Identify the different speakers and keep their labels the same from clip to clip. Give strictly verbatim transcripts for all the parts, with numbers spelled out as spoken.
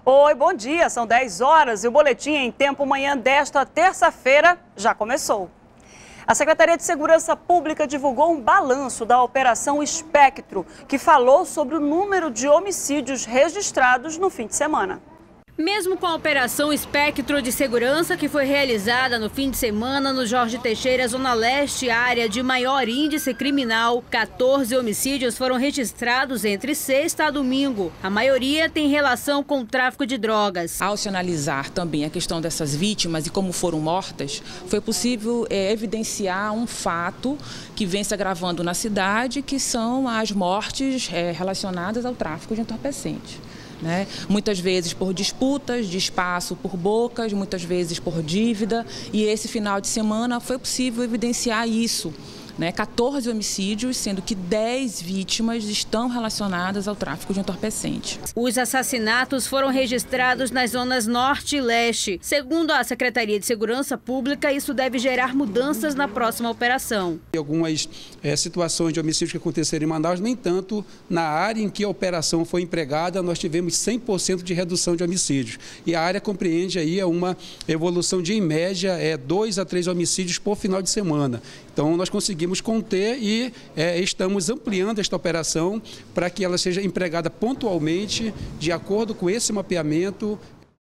Speaker 1: Oi, bom dia, são dez horas e o Boletim em Tempo Manhã desta terça-feira já começou. A Secretaria de Segurança Pública divulgou um balanço da Operação Espectro, que falou sobre o número de homicídios registrados no fim de semana.
Speaker 2: Mesmo com a Operação Espectro de Segurança, que foi realizada no fim de semana no Jorge Teixeira, Zona Leste, área de maior índice criminal, quatorze homicídios foram registrados entre sexta a domingo. A maioria tem relação com o tráfico de drogas.
Speaker 3: Ao se analisar também a questão dessas vítimas e como foram mortas, foi possível é, evidenciar um fato que vem se agravando na cidade, que são as mortes é, relacionadas ao tráfico de entorpecentes. Né? Muitas vezes por disputas de espaço por bocas, muitas vezes por dívida, e esse final de semana foi possível evidenciar isso. Né? quatorze homicídios, sendo que dez vítimas estão relacionadas ao tráfico de entorpecente.
Speaker 2: Os assassinatos foram registrados nas zonas norte e leste. Segundo a Secretaria de Segurança Pública, isso deve gerar mudanças na próxima operação.
Speaker 4: Algumas é, situações de homicídios que aconteceram em Manaus, nem tanto na área em que a operação foi empregada, nós tivemos cem por cento de redução de homicídios. E a área compreende aí uma evolução de, em média, é, dois a três homicídios por final de semana. Então, nós conseguimos conter e é, estamos ampliando esta operação para que ela seja empregada pontualmente, de acordo com esse mapeamento.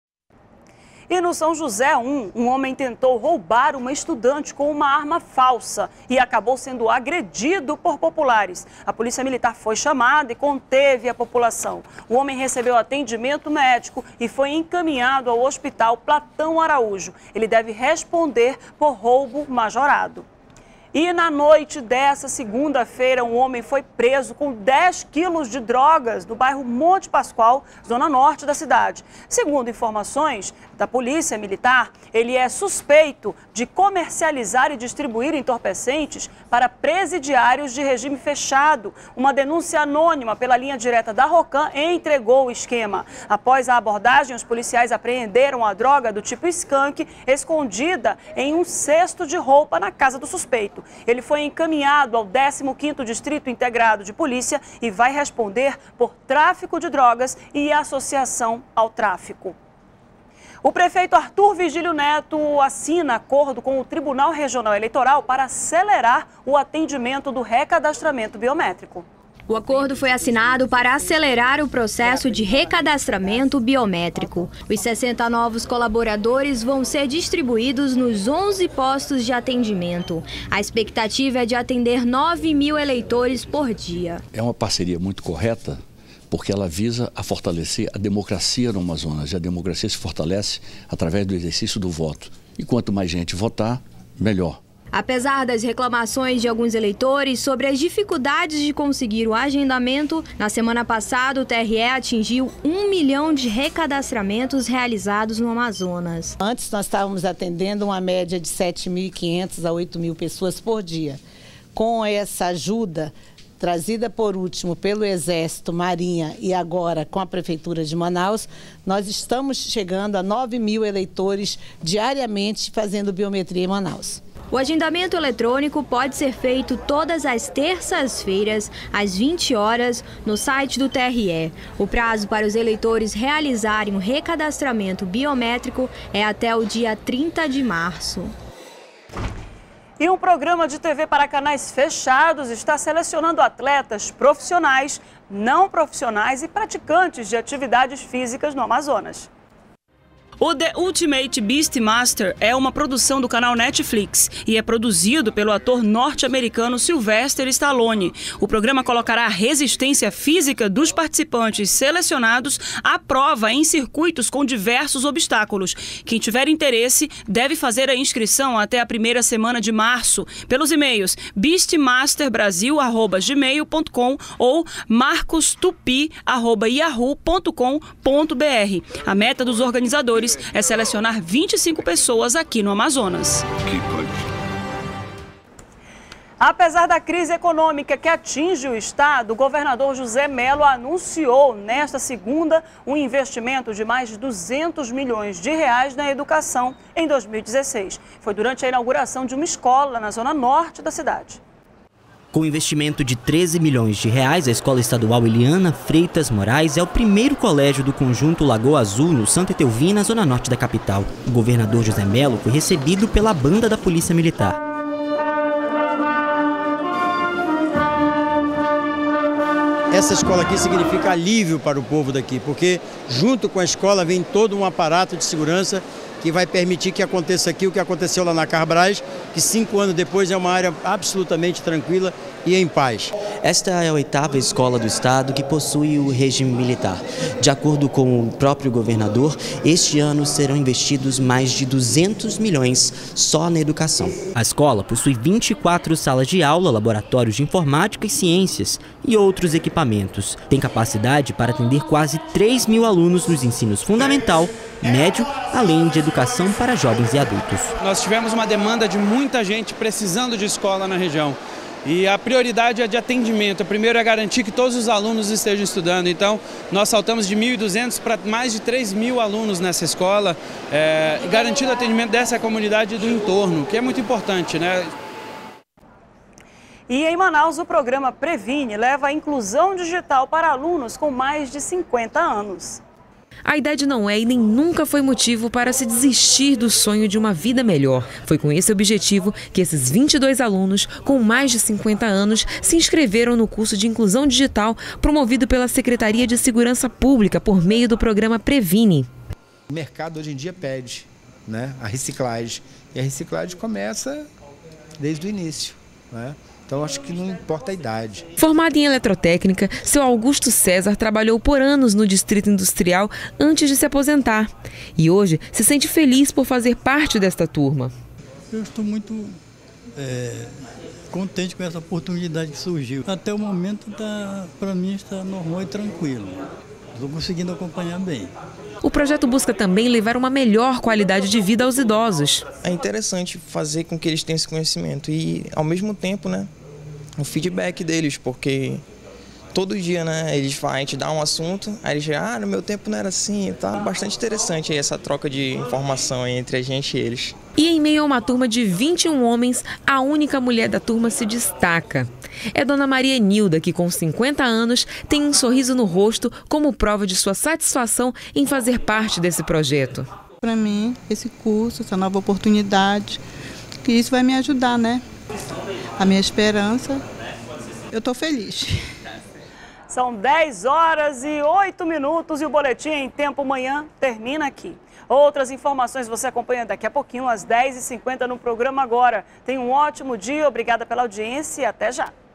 Speaker 1: E no São José um, um homem tentou roubar uma estudante com uma arma falsa e acabou sendo agredido por populares. A polícia militar foi chamada e conteve a população. O homem recebeu atendimento médico e foi encaminhado ao Hospital Platão Araújo. Ele deve responder por roubo majorado. E na noite dessa segunda-feira, um homem foi preso com dez quilos de drogas no bairro Monte Pascoal, zona norte da cidade. Segundo informações da Polícia Militar, ele é suspeito de comercializar e distribuir entorpecentes para presidiários de regime fechado. Uma denúncia anônima pela linha direta da Rocan entregou o esquema. Após a abordagem, os policiais apreenderam a droga do tipo skunk escondida em um cesto de roupa na casa do suspeito. Ele foi encaminhado ao décimo quinto Distrito Integrado de Polícia e vai responder por tráfico de drogas e associação ao tráfico. O prefeito Arthur Vigílio Neto assina acordo com o Tribunal Regional Eleitoral para acelerar o atendimento do recadastramento biométrico.
Speaker 5: O acordo foi assinado para acelerar o processo de recadastramento biométrico. Os sessenta novos colaboradores vão ser distribuídos nos onze postos de atendimento. A expectativa é de atender nove mil eleitores por dia.
Speaker 6: É uma parceria muito correta, porque ela visa a fortalecer a democracia no Amazonas. E a democracia se fortalece através do exercício do voto. E quanto mais gente votar, melhor.
Speaker 5: Apesar das reclamações de alguns eleitores sobre as dificuldades de conseguir o agendamento, na semana passada o T R E atingiu um milhão de recadastramentos realizados no Amazonas.
Speaker 7: Antes nós estávamos atendendo uma média de sete mil e quinhentas a oito mil pessoas por dia. Com essa ajuda trazida por último pelo Exército, Marinha e agora com a Prefeitura de Manaus, nós estamos chegando a nove mil eleitores diariamente fazendo biometria em Manaus.
Speaker 5: O agendamento eletrônico pode ser feito todas as terças-feiras, às vinte horas, no site do T R E. O prazo para os eleitores realizarem o recadastramento biométrico é até o dia trinta de março.
Speaker 1: E um programa de T V para canais fechados está selecionando atletas profissionais, não profissionais e praticantes de atividades físicas no Amazonas. O The Ultimate Beastmaster é uma produção do canal Netflix e é produzido pelo ator norte-americano Sylvester Stallone. O programa colocará a resistência física dos participantes selecionados à prova em circuitos com diversos obstáculos. Quem tiver interesse deve fazer a inscrição até a primeira semana de março pelos e-mails beastmasterbrasil arroba gmail ponto com ou marcostupi arroba yahoo ponto com ponto br. A meta dos organizadores é selecionar vinte e cinco pessoas aqui no Amazonas. Apesar da crise econômica que atinge o estado, o governador José Mello anunciou nesta segunda um investimento de mais de duzentos milhões de reais na educação em dois mil e dezesseis. Foi durante a inauguração de uma escola na zona norte da cidade.
Speaker 8: Com investimento de treze milhões de reais, a Escola Estadual Eliana Freitas Moraes é o primeiro colégio do conjunto Lagoa Azul, no Santa Etelvina, zona norte da capital. O governador José Mello foi recebido pela banda da Polícia Militar.
Speaker 9: Essa escola aqui significa alívio para o povo daqui, porque junto com a escola vem todo um aparato de segurança que vai permitir que aconteça aqui o que aconteceu lá na Carbrais, que cinco anos depois é uma área absolutamente tranquila e em paz.
Speaker 8: Esta é a oitava escola do estado que possui o regime militar. De acordo com o próprio governador, este ano serão investidos mais de duzentos milhões só na educação. A escola possui vinte e quatro salas de aula, laboratórios de informática e ciências e outros equipamentos. Tem capacidade para atender quase três mil alunos nos ensinos fundamental, médio, além de educação para jovens e adultos.
Speaker 10: Nós tivemos uma demanda de muita gente precisando de escola na região. E a prioridade é de atendimento. O primeiro é garantir que todos os alunos estejam estudando. Então, nós saltamos de mil e duzentos para mais de três mil alunos nessa escola, é, garantindo o atendimento dessa comunidade e do entorno, que é muito importante, né?
Speaker 1: E em Manaus, o programa Previne leva a inclusão digital para alunos com mais de cinquenta anos.
Speaker 11: A idade não é e nem nunca foi motivo para se desistir do sonho de uma vida melhor. Foi com esse objetivo que esses vinte e dois alunos com mais de cinquenta anos se inscreveram no curso de inclusão digital promovido pela Secretaria de Segurança Pública por meio do programa Previne.
Speaker 12: O mercado hoje em dia pede, né, a reciclagem e a reciclagem começa desde o início, né? Então, acho que não importa a idade.
Speaker 11: Formado em eletrotécnica, seu Augusto César trabalhou por anos no Distrito Industrial antes de se aposentar. E hoje se sente feliz por fazer parte desta turma.
Speaker 13: Eu estou muito é, contente com essa oportunidade que surgiu. Até o momento, tá, para mim, está normal e tranquilo. Estou conseguindo acompanhar bem.
Speaker 11: O projeto busca também levar uma melhor qualidade de vida aos idosos.
Speaker 14: É interessante fazer com que eles tenham esse conhecimento e, ao mesmo tempo, né, o feedback deles, porque todo dia, né, eles falam, a gente dá um assunto, aí eles dizem, ah, no meu tempo não era assim, tá bastante interessante aí essa troca de informação aí entre a gente e eles.
Speaker 11: E em meio a uma turma de vinte e um homens, a única mulher da turma se destaca. É Dona Maria Nilda, que com cinquenta anos tem um sorriso no rosto como prova de sua satisfação em fazer parte desse projeto.
Speaker 15: Para mim, esse curso, essa nova oportunidade, que isso vai me ajudar, né? A minha esperança, eu estou feliz.
Speaker 1: São dez horas e oito minutos e o Boletim em Tempo Manhã termina aqui. Outras informações você acompanha daqui a pouquinho, às dez e cinquenta no programa Agora. Tenha um ótimo dia, obrigada pela audiência e até já.